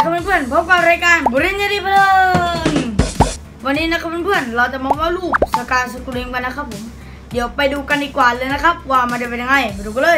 นะครับเพื่อนๆพบกับรายการบุรินทร์ดีเพลินวันนี้นะครับเพื่อนๆเราจะมาวาดรูปสกายสกรีมกันนะครับผมเดี๋ยวไปดูกันดีกว่าเลยนะครับว่ามันจะเป็นยังไงไปดูกันเลย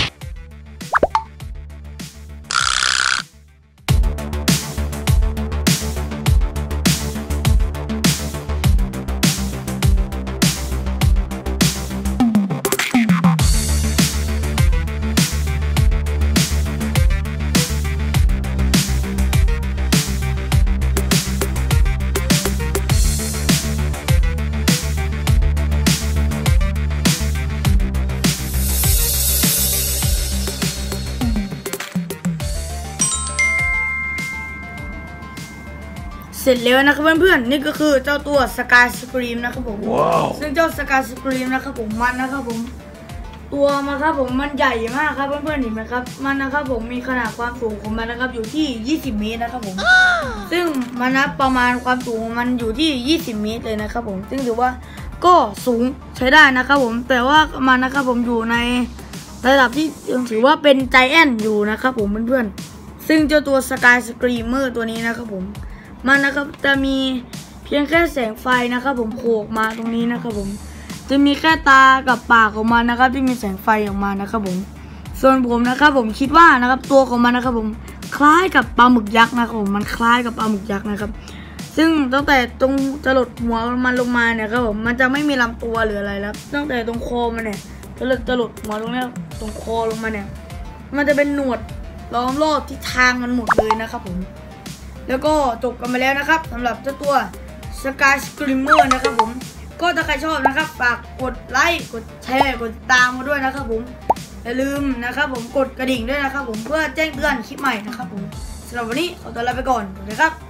เสร็จแล้วนะครับเพื่อนๆนี่ก็คือเจ้าตัวสกายสกรีมนะครับผม wow. ซึ่งเจ้าสกายสกรีมนะครับผมมันนะครับผมตัวมันครับผมมันใหญ่มากครับเพื่อนๆเห็นไหมครับมันนะครับผมมีขนาดความสูงของมันนะครับอยู่ที่20 เมตรนะครับผม ซึ่งมันนะประมาณความสูงมันอยู่ที่20 เมตรเลยนะครับผมซึ่งถือว่าก็สูงใช้ได้นะครับผมแต่ว่ามันนะครับผมอยู่ในระดับที่ถือว่าเป็นไจแอนท์อยู่นะครับผมเพื่อนๆซึ่งเจ้าตัวสกายสกรีมเมอร์ตัวนี้นะครับผมมันนะครับจะมีเพียงแค่แสงไฟนะครับผมโผล่มาตรงนี้นะครับผมจะมีแค่ตากับปากของมันนะครับที่มีแสงไฟออกมานะครับผมส่วนผมนะครับผมคิดว่านะครับตัวของมันนะครับผมคล้ายกับปลาหมึกยักษ์นะครับผมมันคล้ายกับปลาหมึกยักษ์นะครับซึ่งตั้งแต่ตรงจรดหัวมันลงมาเนี่ยครับผมมันจะไม่มีลำตัวหรืออะไรแล้วตั้งแต่ตรงคอมันเนี่ยจรดหัวตรงนี้ตรงคอลงมาเนี่ยมันจะเป็นหนวดล้อมรอบทิศทางมันหมดเลยนะครับผมแล้วก็จบกันไปแล้วนะครับสำหรับเจ้าตัวสกายสกรีมเมอร์นะครับผมก็ถ้าใครชอบนะครับฝากกดไลค์กดแชร์กดติดตามมาด้วยนะครับผมอย่าลืมนะครับผมกดกระดิ่งด้วยนะครับผมเพื่อแจ้งเตือนคลิปใหม่นะครับผมสำหรับวันนี้ขอตัวลาไปก่อนสวัสดีครับ